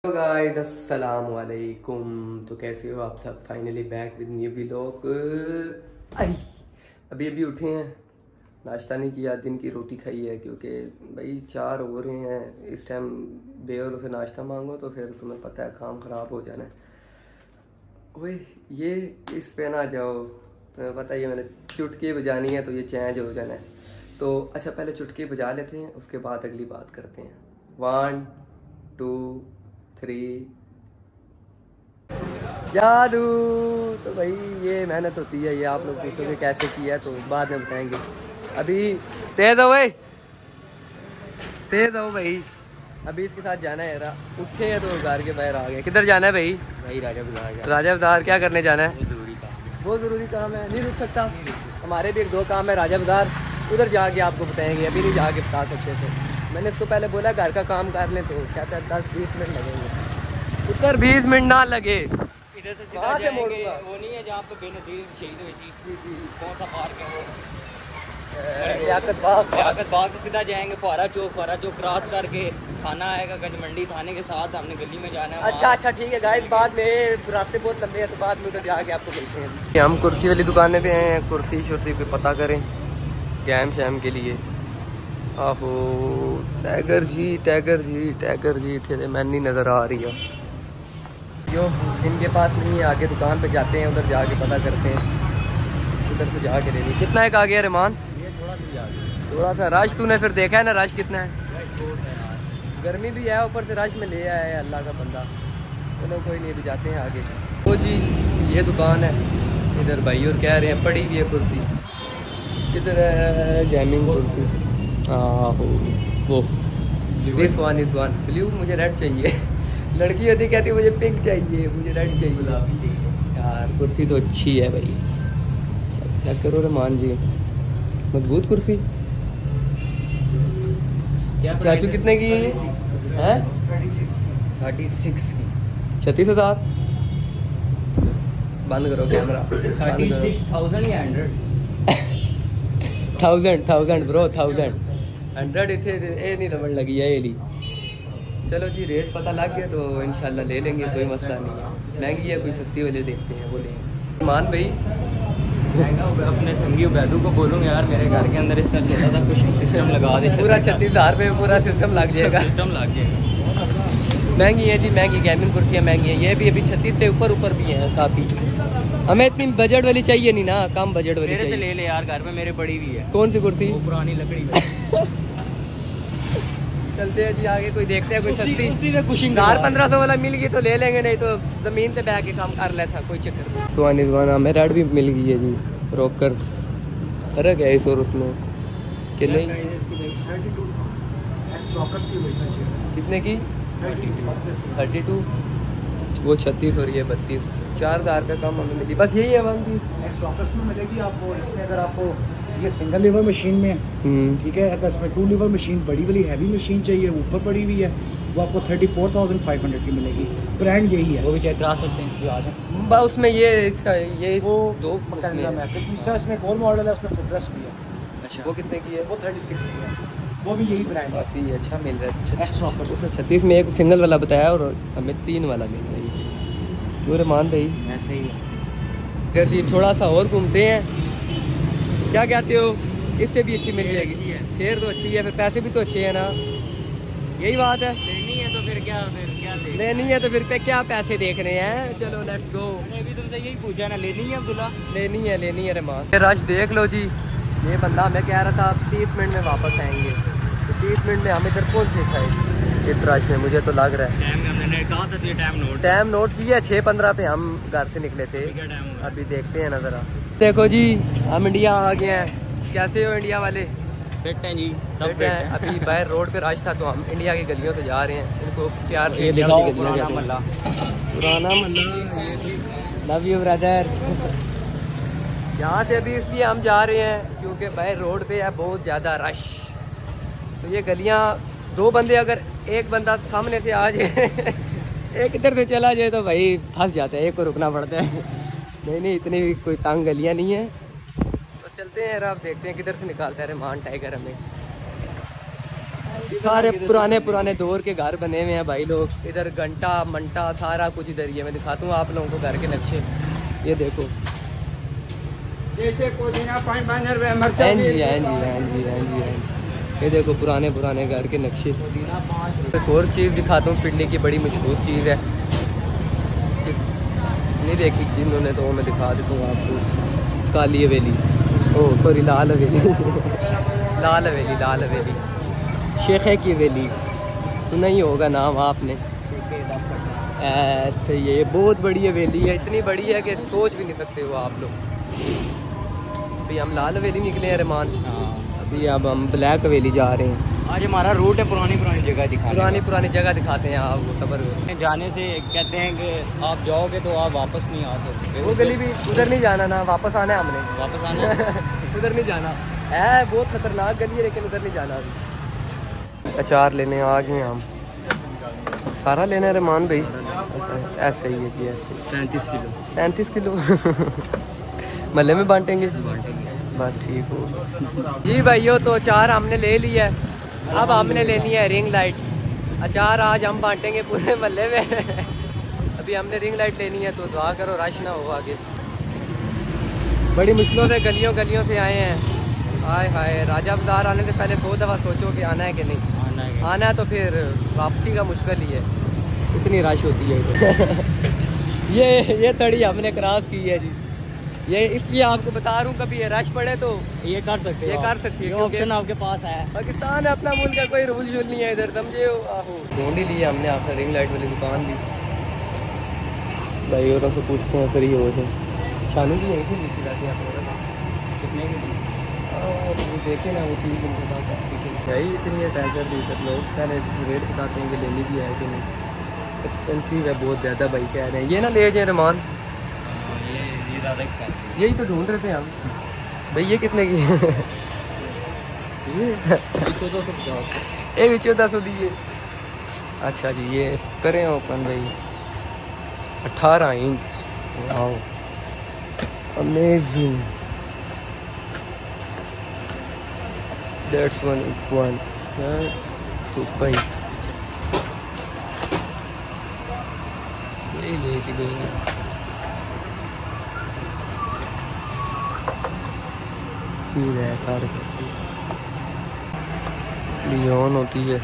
तो गाइस अस्सलाम वालेकुम। तो कैसे हो आप सब? Finally back with new vlog. अभी अभी उठे हैं, नाश्ता नहीं किया, दिन की रोटी खाई है क्योंकि भाई 4 हो रहे हैं। इस टाइम बेवलों से नाश्ता मांगो तो फिर तुम्हें पता है काम ख़राब हो जाना है। ओए ये इस पे ना जाओ, तुम्हें पता ही है मैंने चुटकी बजानी है तो ये चेंज हो जाना है। तो अच्छा पहले चुटकी बजा लेते हैं, उसके बाद अगली बात करते हैं। 1 2 3 जादू। तो भाई ये मेहनत होती है, ये आप लोग पूछोगे कैसे किया तो बाद में बताएंगे। अभी तेज हो भाई, तेज हो भाई। अभी इसके साथ जाना है, उठे हैं तो घर के बाहर आ गए। किधर जाना है भाई? भाई राजा बाजार। राजा बाजार क्या करने जाना है? बहुत ज़रूरी काम है, नहीं रुक सकता। हमारे भी 2 काम है राजा बाजार, उधर जाके आपको बताएंगे, अभी नहीं जाके बता सकते थे। मैंने इसको पहले बोला घर का काम कर लें तो क्या कहता है 10-20 मिनट लगेंगे। उधर 20 मिनट ना लगे, इधर से सीधा जाएंगे। वो नहीं है जहाँ पे बेनज़ीर शहीद हुई थी? जी। कौन सा पार्क है वो? लियाकत बाग से सीधा जाएंगे फुहारा चौक क्रॉस करके थाना आएगा, गंज मंडी। थाने के साथ हमने गली में जाना है। अच्छा ठीक है गाइस, बाद में रास्ते बहुत लंबे हैं तो बाद में उधर जाके आपको मिलते हैं। हम कुर्सी वाली दुकान पे हैं, कुर्सी शुर्सी पे पता करें गैम शैम के लिए। आहो टैगर जी थे मैनी नज़र आ रही है जो इनके पास नहीं है। आगे दुकान पे जाते हैं, उधर जाके पता करते हैं, उधर से जाके ले ली। कितना एक आ गया रहमान? ये थोड़ा सा रश तूने फिर देखा है ना, रश कितना है? गर्मी भी है, ऊपर से रश में ले आया है अल्लाह का बंदा। चलो कोई नहीं, अभी जाते हैं आगे। तो जी ये दुकान है, इधर भाई और कह रहे हैं पड़ी हुई है कुर्सी। इधर है गेमिंग कुर्सी। आहो वो this one is one blue, मुझे रेड चाहिए। लड़की होती कहती मुझे पिंक चाहिए, मुझे रेड चाहिए, गुलाबी चाहिए। यार कुर्सी तो अच्छी है भाई, चेक करो रहमान जी, मजबूत कुर्सी। चाचू कितने की है? 36 की। 36,000। बंद करो कैमरा। 36,000 या 100,000 ब्रो, 100 इतने ये नहीं रबड़ लगी है ये ली। चलो जी रेट पता लग गया तो इंशाल्लाह ले लेंगे, कोई मसला नहीं है। महंगी है कोई सस्ती वाले देखते हैं वो लेंगे। मान भाई अपने संगी बैदू को बोलूँगा यार मेरे घर के अंदर इस तरह छोटा सा कुछ सिस्टम लगा दे। पूरा 36,000 पे पूरा सिस्टम लग जाएगा। महंगी है जी, महंगी गेमिंग कुर्सियाँ महंगी है। ये भी अभी 36 से ऊपर भी हैं काफ़ी। हमें इतनी बजट वाली चाहिए नहीं ना, कम बजट वाली चाहिए। ले ले यार, घर में मेरे पड़ी हुई है। कौन सी कुर्सी? वो पुरानी लकड़ी में। चलते हैं जी आगे, कोई देखते हैं कोई सस्ती 1500 वाला मिल गई तो ले लेंगे, नहीं तो ज़मीन पे बैठ के काम कर लेता, कोई चक्कर नहीं। सुहानी हमें रेड भी मिल गई है जी, रोकर फर्क है इस और उसमें कि नहीं? कितने की? 32। वो 36 और ये 32। 4,000 का कम हमें मिली, बस यही है। 1 में मिलेगी आपको। इसमें अगर आपको ये सिंगल लीवर मशीन में ठीक है, अगर इसमें 2 लीवर मशीन बड़ी वाली हैवी मशीन चाहिए ऊपर पड़ी हुई है, वो आपको 34,500 की मिलेगी। ब्रांड यही है, वो भी चेक करा सकते हैं। उसमें ये इसका ये वो 2 मैकेनिज्म है। फिर तीसरा इसमें एक और मॉडल है, उसमें फुटरेस्ट भी है। अच्छा वो कितने की है? वो 36 की है, वो भी यही ब्रांड है। काफ़ी अच्छा मिल रहा है। 36 में एक सिंगल वाला बताया और हमें 3 वाला मिल रहा है। तो रहमान भाई ऐसे ही अगर जी थोड़ा सा और घूमते हैं, क्या कहते हो? इससे भी अच्छी मिल जाएगी। शेर तो अच्छी है, फिर पैसे भी तो अच्छे हैं ना, यही बात है। लेनी है तो फिर क्या लेनी है तो फिर पे क्या पैसे देख रहे हैं। चलो लेट्स गो। मैंने अभी तुमसे यही पूछा ना, लेनी है अब्दुल्ला? लेनी है रहमान। रश देख लो जी, ये बंदा हमें कह रहा था 30 मिनट में वापस आएंगे, तो 30 मिनट में हम इधर पहुँच नहीं पाएंगे इस रश में, मुझे तो लग रहा है। टाइम नोट किया 6:15 पे हम घर से निकले थे। अभी देखते हैं ना ज़रा। देखो जी हम इंडिया आ गए हैं। कैसे हो इंडिया वाले? फिट हैं जी, सब फिट हैं। अभी बाहर रोड पे रश था तो हम इंडिया की गलियों से जा रहे हैं। इनको प्यार से पुराना मल्ला। Love you brother. यहाँ से अभी इसलिए हम जा रहे हैं क्योंकि बाहर रोड पे है बहुत ज़्यादा रश। तो ये गलियाँ 2 बंदे, अगर एक बंदा सामने से आ जाए एक इधर से चला जाए तो भाई फंस जाता है, एक को रुकना पड़ता है। नहीं इतनी कोई तंग गलियाँ नहीं है। तो चलते हैं यार, आप देखते हैं किधर से निकालता है रहमान टाइगर हमें। सारे पुराने दौर के घर बने हुए हैं भाई लोग। इधर घंटा मंटा सारा कुछ इधर ही है। मैं दिखाता हूँ आप लोगों को घर के नक्शे। ये देखो जैसे पुदीना पानी बन रहे ये देखो पुराने घर के नक्शे। एक और चीज़ दिखाता हूँ, पिंडी की बड़ी मशहूर चीज़ है, नहीं देखी जिन्होंने तो मैं दिखा देता हूँ आपको। काली हवेली, ओह सॉरी लाल हवेली लाल हवेली, शेखे की हवेली, सुना ही होगा नाम आपने। ऐसे ये बहुत बड़ी हवेली है, इतनी बड़ी है कि सोच भी नहीं सकते हो आप लोग। अभी हम लाल हवेली निकले हैं रहमान, अभी अब हम ब्लैक हवेली जा रहे हैं। आज हमारा रूट है पुरानी जगह दिखाने, पुरानी जगह दिखाते हैं आपको। सबर जाने से कहते हैं कि आप जाओगे तो आप वापस नहीं आ सकते। वो गली भी उधर नहीं जाना ना, वापस आना है हमने, वापस आना उधर नहीं जाना है, बहुत खतरनाक गली है लेकिन उधर नहीं जाना अभी। अचार लेने आ गए हम, सारा लेना है रहमान भाई। ऐसे ही है जी, ऐसे 35 किलो महल्ले में बांटेंगे बस, ठीक हो जी भाइयों। तो अचार हमने ले लिया है, अब हमने लेनी है रिंग लाइट। अचार आज हम बांटेंगे पूरे महल्ले में अभी हमने रिंग लाइट लेनी है, तो दुआ करो रश ना हो आगे। बड़ी मुश्किलों से गलियों से आए हैं। हाय हाय, राजा बाजार आने से पहले 2 दफ़ा सोचो कि आना है कि नहीं आना है, तो फिर वापसी का मुश्किल ही है, इतनी रश होती है ये तड़ी हमने क्रॉस की है जी। ये इसलिए आपको बता रहा हूँ, कभी ये रश पड़े तो ये कर सकते हैं, ऑप्शन आपके पास है। पाकिस्तान है अपना मुल्क है, कोई रूल नहीं है इधर, समझे हो। आहो ढूंढ ही लिया हमने आपने रिंग लाइट वाली दुकान भी। भाई और तो पूछते हैं फ्री हो जाए। शानू की यहीं से नीचे जाती है कितने की देखे ना वो चीज़ उनके पास भाई इतनी है। टाइगर दी सब लोग पहले रेट बताते हैं कि लेनी भी है कि नहीं। एक्सपेंसिव है बहुत ज़्यादा भाई कह रहे हैं। ये ना ले जाए रहमान, ये ज़्यादा एक्सपेंसिव, यही तो ढूंढ रहे थे हम भाई। ये कितने की ये 1450, ये भी 1400 दिए। अच्छा जी, ये करें ओपन भाई, 18 inch, wow amazing, that's one तो भाई ये ले के गए चीज़ है, कार लियोन होती है।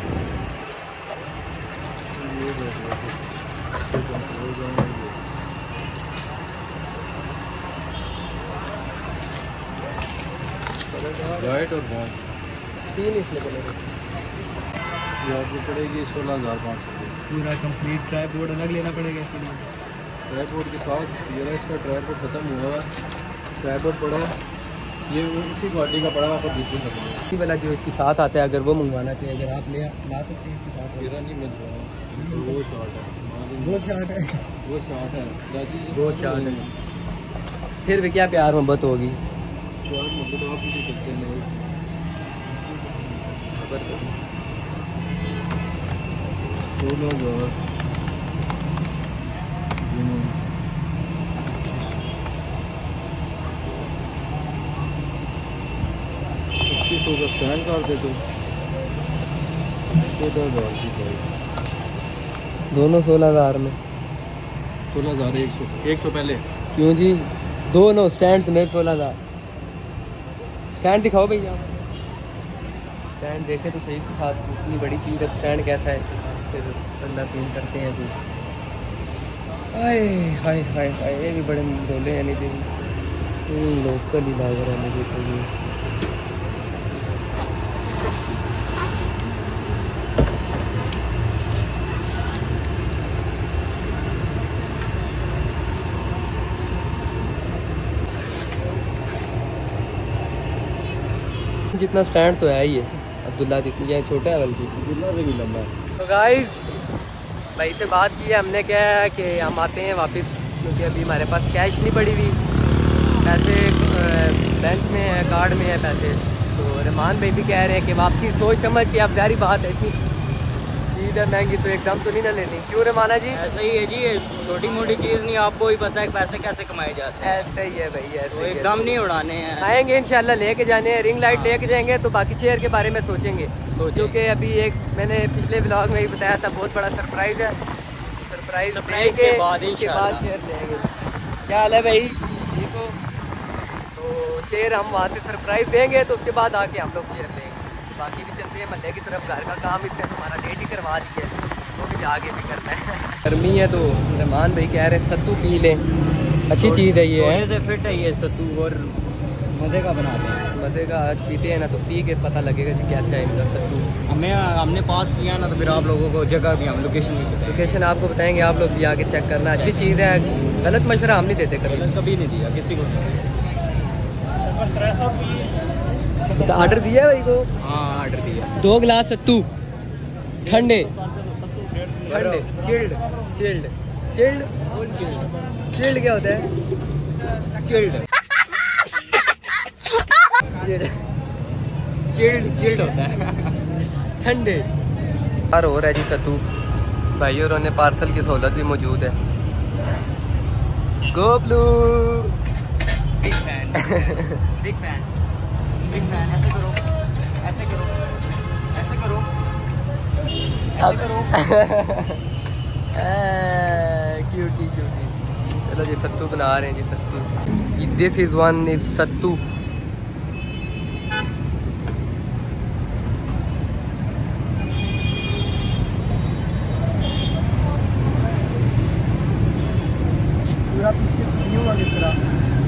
वाइट और ब्राउन 3 इसमें कलर है। ये आपको पड़ेगी 16,500 पूरा कंप्लीट ट्राइपॉड अलग लेना पड़ेगा इसके लिए। ट्राइपॉड के साथ ये रहा, इसका ट्राइपॉड ख़त्म हुआ है, ट्राइपॉड पड़ा है, ये उसी क्वालिटी का पड़ा है, आपको दूसरी खत्म है। इसी वाला जो इसके साथ आता है, अगर वो मंगवाना चाहिए, अगर आप ला सकते हैं इसके साथ। मेरा नहीं मिल रहा है, वो शॉर्ट है, वो शॉर्ट है, वो शॉर्ट है, वो शॉर्ट है। फिर भी क्या प्यार मोहब्बत होगी, शॉर्ट मतलब आप किसी करते नहीं खबर कर 16,000 2100 का स्टैंड कर दे तो 14,000 की प्राइस, दोनों 16,000 में। 16,100 पहले क्यों जी, दोनों स्टैंड समेत 16,000। स्टैंड दिखाओ भैया, स्टैंड देखे तो सही के साथ, इतनी बड़ी चीज़ है, स्टैंड कैसा है, फिर बंदा सीन करते हैं तो हाय हाय हाय हाय, ये भी बड़े रोले हैं नहीं, लोकल ही लग रहा है मुझे तो ये। जितना स्टैंड तो है ही है अब्दुल्ला जितनी है, छोटा है बल्कि जितना से भी लंबा है। तो गाइस भाई से बात की है हमने, क्या है कि हम आते हैं वापस, क्योंकि अभी हमारे पास कैश नहीं पड़ी हुई, पैसे बैंक में है, कार्ड में है पैसे। तो रहमान भाई भी कह रहे हैं कि वापसी सोच समझ के, आप जारी बात है इतनी चीज़ है महंगी तो एकदम तो नहीं ना लेनी, क्यों रे माना जी? ऐसा ही है जी, छोटी मोटी चीज़ नहीं, आपको ही पता है पैसे कैसे कमाए जाते हैं। ऐसे ही है भैया, तो एकदम नहीं उड़ाने हैं। आएंगे इंशाल्लाह, लेके जाने हैं, रिंग लाइट लेके जाएंगे तो बाकी चेयर के बारे में सोचेंगे। क्योंकि अभी एक मैंने पिछले ब्लॉग में ही बताया था, बहुत बड़ा सरप्राइज़ है। सरप्राइज के बाद चेयर लेंगे। क्या हाल है भाई, ठीक हो? तो चेयर हम वहाँ से सरप्राइज देंगे तो उसके बाद आके हम लोग चेयर लेंगे। बाकी भी चलते हैं महल्ले की तरफ, घर का काम इससे हमारा लेट ही करवा दिया है, वो भी आगे भी करना है। गर्मी है तो रहमान भाई कह रहे सत्तू पी लें, अच्छी चीज़ है ये, है से फिट है ये सत्तू, और मज़े का बनाते हैं। मज़े का आज पीते हैं ना, तो पी के पता लगेगा कि कैसा है इनका सत्तू। हमने पास किया ना, तो फिर आप लोगों को जगह भी, हम लोकेशन भी बताएंगे। लोकेशन आपको बताएंगे, आप लोग भी आके चेक करना, अच्छी चीज़ है, गलत मशवरा हम नहीं देते कभी नहीं दिया किसी को। तो ऑर्डर दिया भाई को? हाँ ऑर्डर दिया। 2 गिलास सत्तू ठंडे, ठंडे चिल्ड चिल्ड चिल्ड चिल्ड क्या होता है? चिल्ड चिल्ड चिल्ड होता है ठंडे। और हो रहा है जी सत्तू भाई, और उन्हें पार्सल की सहूलत भी मौजूद है। Go blue, big fan big fan big fan. ऐसे करो, ऐसे करो, ऐसे करो, ऐसे करो। Cutie cutie. चलो जी सत्तू बना रहे हैं जी, सत्तू। This is one is sattu. पूरा पीछे नहीं होगा किस तरह।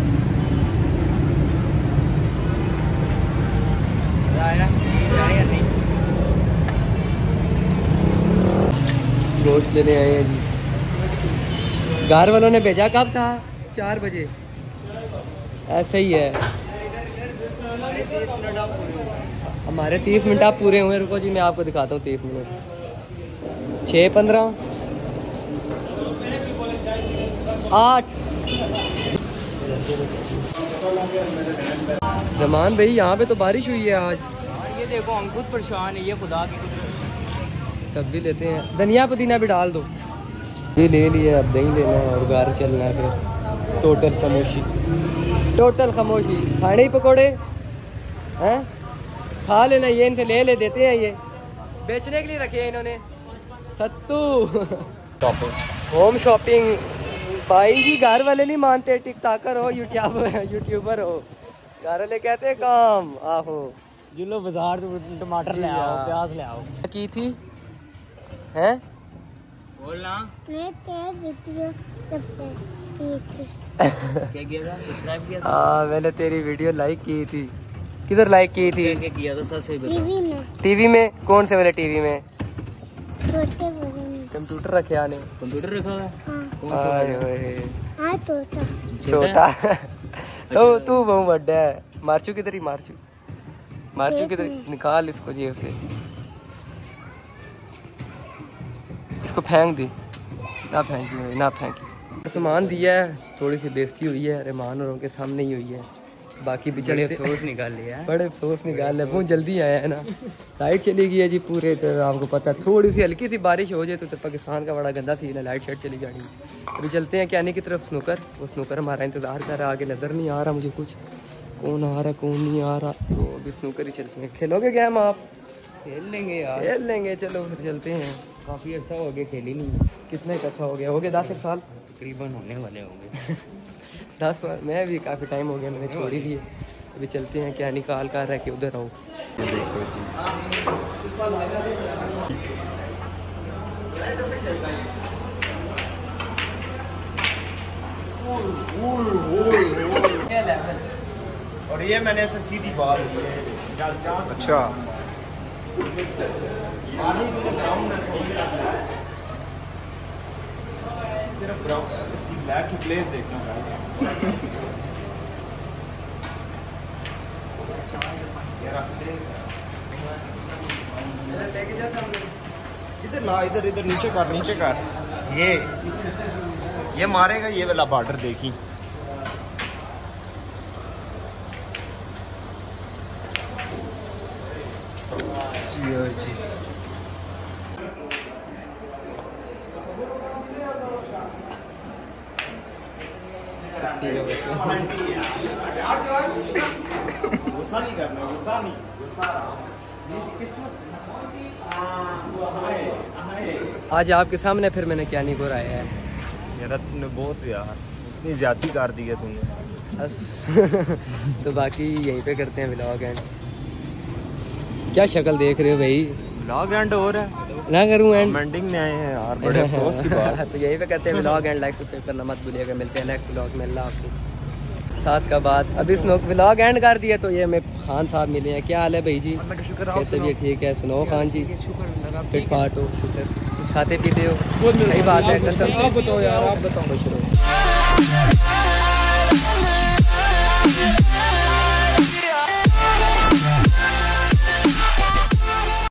गोश्त लेने आए हैं जी, घर वालों ने भेजा कब था? 4 बजे। ऐसे ही है, हमारे 30 मिनट आप पूरे हुए। रुको जी मैं आपको दिखाता हूँ 30 मिनट। 6:15 8। रहमान भाई यहाँ पे तो बारिश हुई है आज। और ये देखो हम खुद परेशान है, ये खुदा की कुदरत। सब भी लेते हैं, धनिया पुदीना भी डाल दो। ये ले लिया, अब दही लेना है और घर चलना है फिर। टोटल खामोशी, टोटल खामोशी। खाने ही पकौड़े हैं, खा लेना, ये इनसे ले ले देते हैं, ये बेचने के लिए रखे हैं इन्होंने सत्तू। होम शॉपिंग भाई जी, घर वाले नहीं मानते, टिकटॉकर हो, यूट्यूबर हो, घर वाले कहते हैं काम आहो। जिलो बाजार टमाटर ले आओ, प्याज ले आओ। की थी हैं? बोलना मैं तेरे वीडियो क्या किया था? सब्सक्राइब किया था? हाँ मैंने तेरी वीडियो लाइक की थी। किधर लाइक की थी? क्या किया था? सच से बता। टीवी में। टीवी में? कौन से वाले टीवी में? छोटे बड़े में। कंप्यूटर रखे आने? कंप्यूटर रखा है? हाँ। कौन सा आए वाला? होए, हाँ तोता। छोटा। तो तू बहुत बड़ा है। मार्चू किधर ही, मार्चू मार्चू किधर? निकाल इसको जेब से, इसको फेंक दी। ना फेंकी, ना फेंकी। सामान दिया है, थोड़ी सी बेइज्जती हुई है, रहमान औरों के सामने ही हुई है। बाकी भी बड़े चलते, अफसोस निकाल लिया है। बड़े अफसोस निकाल ले, बहुत जल्दी आया है ना। लाइट चली गई है जी पूरे, तो आपको पता है थोड़ी सी हल्की सी बारिश हो जाए तो पाकिस्तान का बड़ा गंदा सीन है, लाइट चली जानी। अभी चलते हैं कैनी की तरफ, स्नूकर। वो स्नूकर हमारा इंतज़ार कर रहा है, आगे नज़र नहीं आ रहा मुझे कुछ, कौन आ रहा है कौन नहीं आ रहा। तो अभी स्नूकर ही चलते हैं। खेलोगे गेम आप? खेल लेंगे यार, खेल लेंगे, चलो फिर चलते हैं। काफ़ी अच्छा हो गया, खेली नहीं। कितने कच्चा हो गया? हो गया 10 साल तकरीबन होने वाले होंगे। 10 साल। मैं भी काफ़ी टाइम हो गया, मैंने छोड़ी दी है। अभी चलते हैं, क्या निकाल कर रहा है कि उधर आओ। और ये मैंने ऐसे सीधी बात की है। अच्छा सिर्फ ग्राउंड, इसकी ब्लैक की प्लेस देखना इधर ला, इधर इधर नीचे कर, नीचे कर। ये मारेगा ये वाला बॉर्डर देखी। पीती है गुस्सा नहीं करना, गुस्सा नहीं, गुस्सा आज आपके सामने फिर मैंने क्या नहीं बुराया है यार, तुमने बहुत यार इतनी ज्यादती कर दी है तुमने। तो बाकी यहीं पे करते हैं व्लॉग एंड। क्या शक्ल देख रहे हो भाई? व्लॉग एंड हो रहा है ना करूँ एंड? कमेंटिंग में आए हैं यार, बड़े अफसोस की बात। तो यहीं पे करते हैं व्लॉग एंड। लाइक सब्सक्राइब करना मत भूलिएगा। मिलते हैं नेक्स्ट व्लॉग में। अल्लाह हाफ़िज़। साथ का बात अभी स्नो व्लॉग एंड कर दिया तो ये मैं खान साहब मिले हैं। क्या हाल है भाई जी? तबीयत ठीक है? सुनो खान जी, फिट फाट हो, शुक्र, कुछ खाते पीते हो? सही बात है। कसम। आप बताओ यार, आप बताओ।